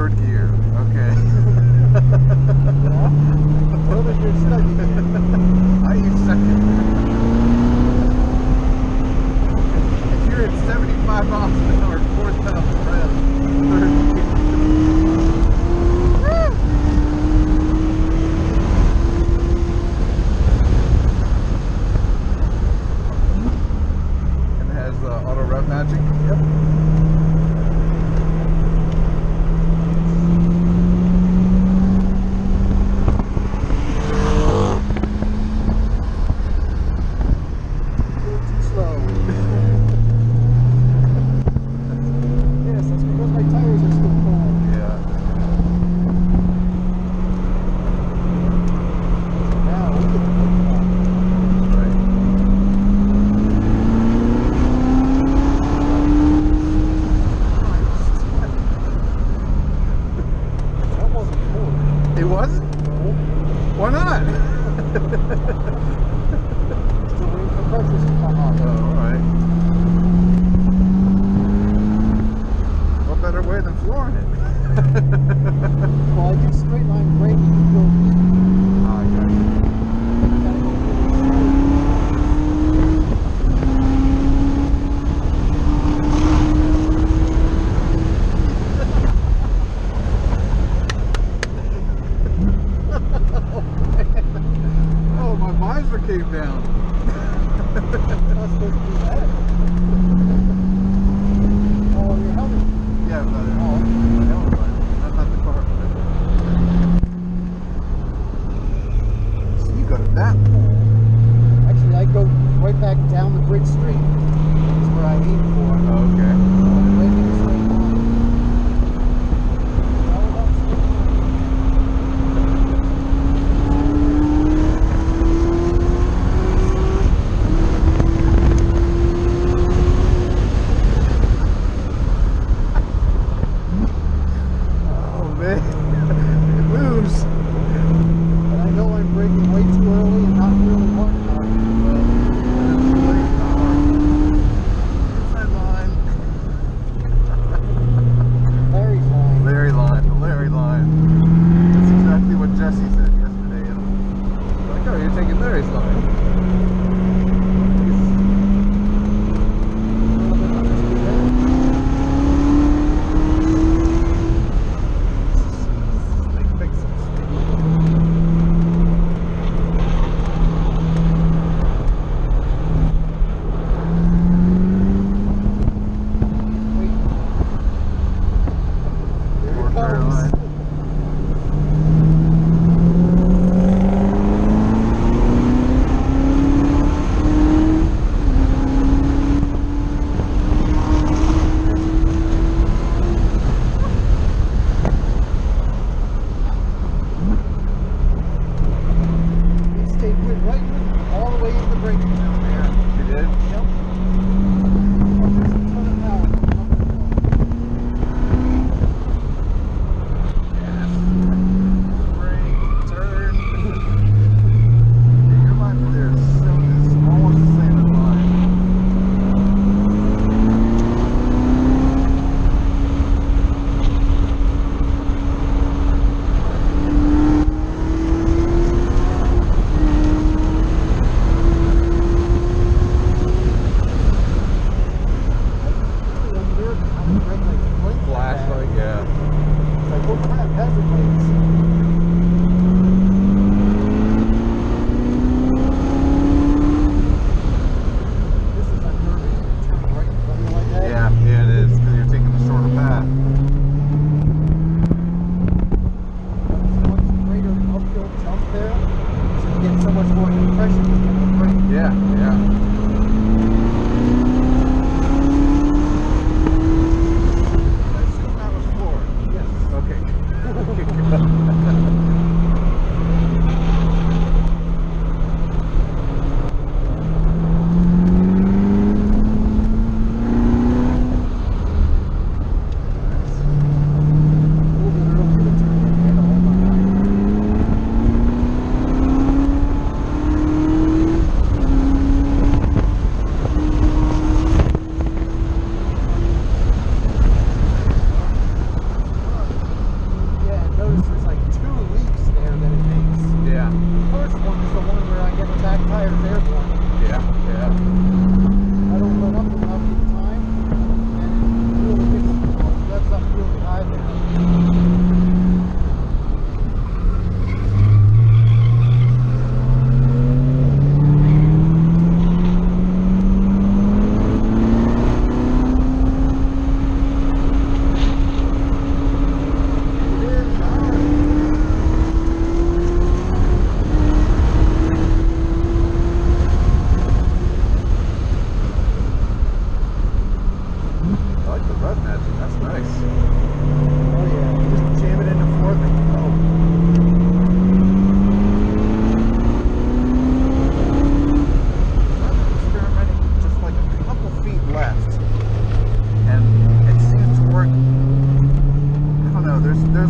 third gear. Okay. Well, then you're stuck again. I use second. If you're at 75 miles an hour, 4,000 revs, third gear. And it has auto rev matching. Yep. It wasn't? No. Why not? Still waiting for pressures to come up. Oh, alright. What better way than flooring it? Well, I do straight line braking to go easy. Ah, I got you. I gotta go really Oh, my visor came down. I'm not supposed to do that. Oh, your helmet. Yeah, but my helmet visor. Not the car. So you go to that pole. Actually, I go right back down the Bridge Street. That's where I aim for. Oh, okay. Right in the straight line. All about straight line. Oh, man. It moves. But I know I'm braking way too early and not really hard enough. Inside line. Larry's line. Larry line, the Larry line. That's exactly what Jesse said yesterday. And like, oh, you're taking Larry's line. Make some Wait. There North it comes. Carolina. He stayed with right with all the way in the braking zone there. You did? Yep. Oh, there's a ton of power coming up the hill.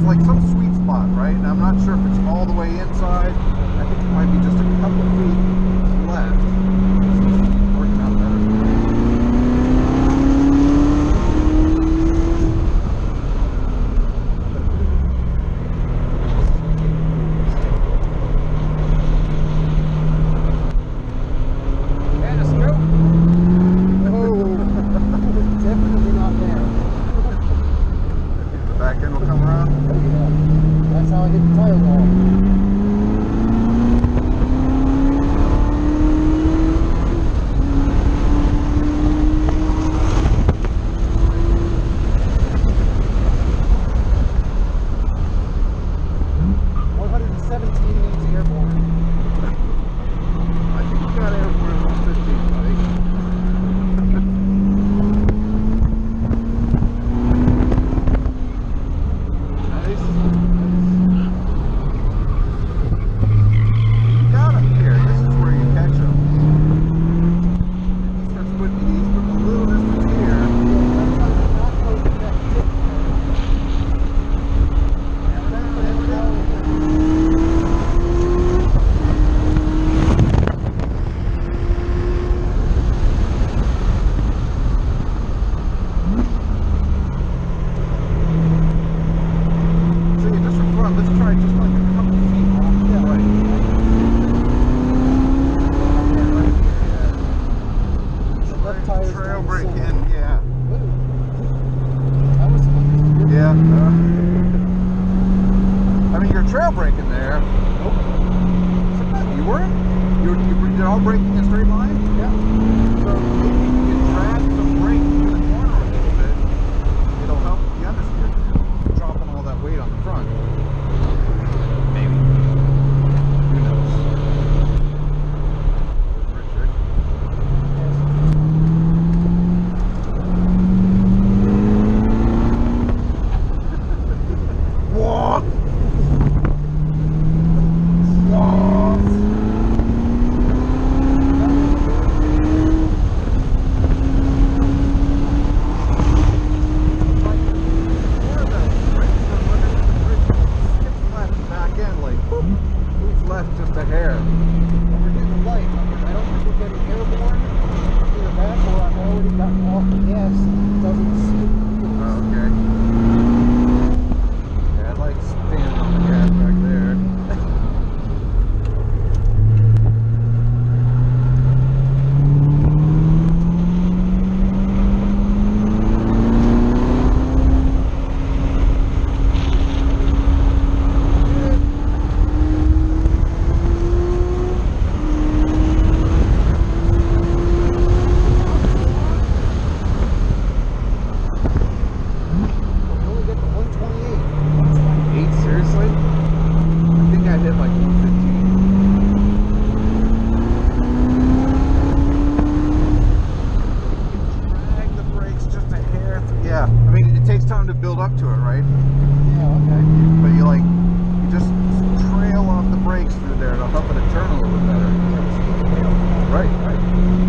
like some sweet spot, right? And I'm not sure if it's all the way inside. I think it might be just a couple feet left. It seems to be working out better. Back end will come around. Yeah, that's how I hit the tire wall. 117 needs airborne. I think you got airborne at 115, buddy. Trail brake in, yeah. That was yeah. I mean, you're trail braking there. Oh. You weren't? You did all braking in a straight line? Yeah. So maybe if you can drag some brake to the corner a little bit, it'll help the understeer, dropping all that weight on the front. Maybe. Who knows? Left just a hair. Well, we're getting light. I don't think we're getting airborne. Either that or I've already gotten off the gas. It doesn't spin the wheels. Oh, okay. Yeah, I like standing on the gas back there. Time to build up to it, right? Yeah, okay. But you just trail off the brakes through there. It'll help it to turn a little bit better. Right, right.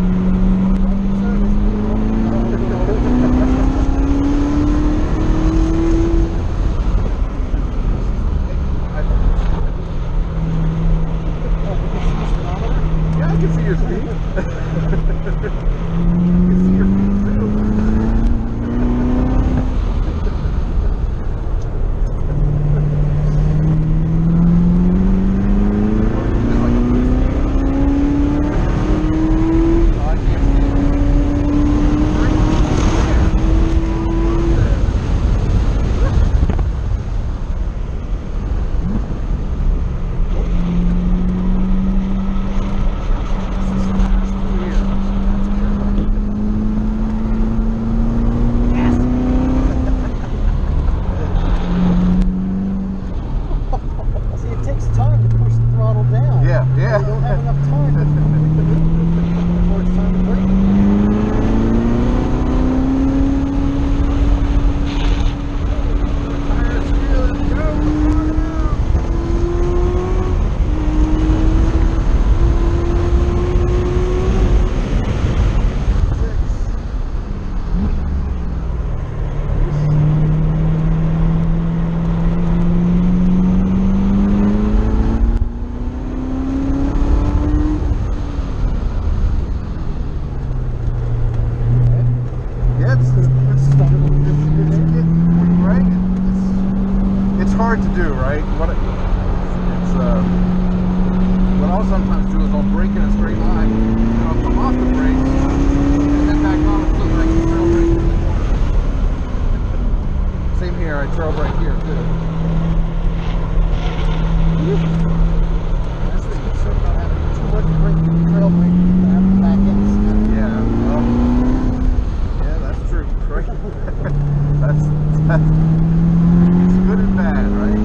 Yeah, I can see your speed. I can see your feet too. do, right? What I'll sometimes do is I'll brake in a straight line, and I'll come off the brakes, and then back on until I can trail brake in the corner. Same here, I trail brake here too. That's the concern about having too much brake in the trail brake and having the back end snap. Yeah, well, yeah, that's true, right? that's it's good and bad, right?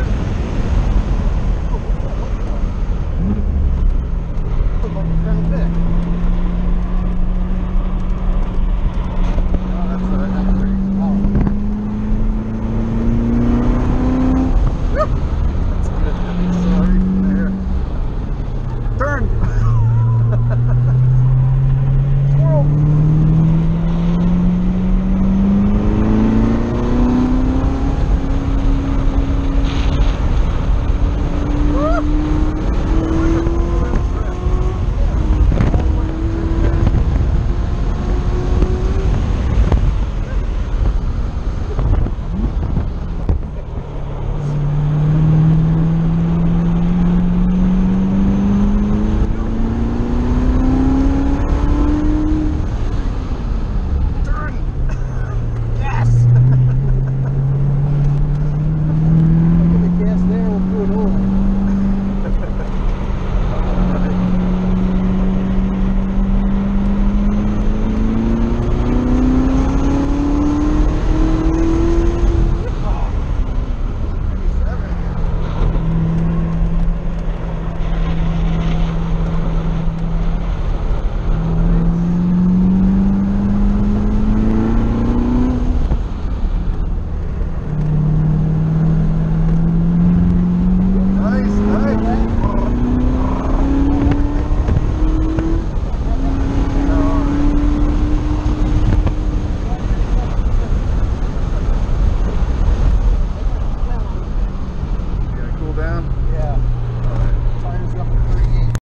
Back.